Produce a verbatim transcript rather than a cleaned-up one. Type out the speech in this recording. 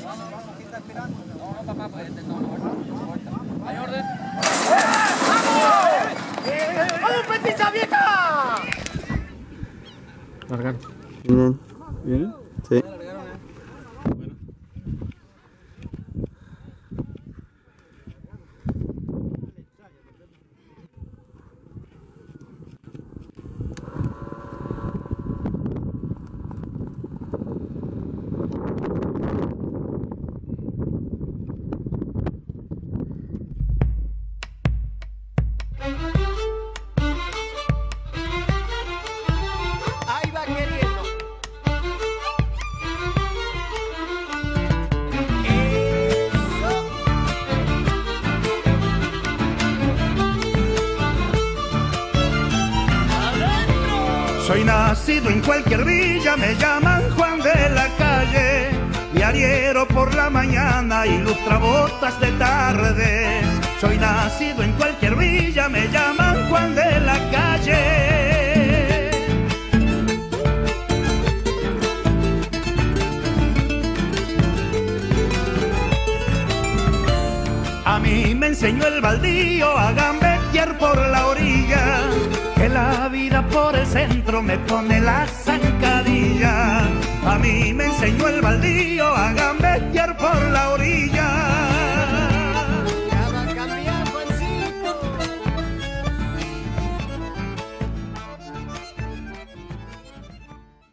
No, papá, pues este no, no, no. ¿Hay orden? ¡Vamos, petiza vieja! Largar. ¿Vienen? ¿Vienen? Sí. Ahí va queriendo. Eso. Adentro. Soy nacido en cualquier villa, me llaman Juan de la Calle. Diariero por la mañana y lustrabotas de tarde. Soy nacido en cualquier villa, me llaman Juan de la Calle. A mí me enseñó el baldío a gambetear por la orilla, que la vida por el centro me pone la zancadilla. A mí me enseñó el baldío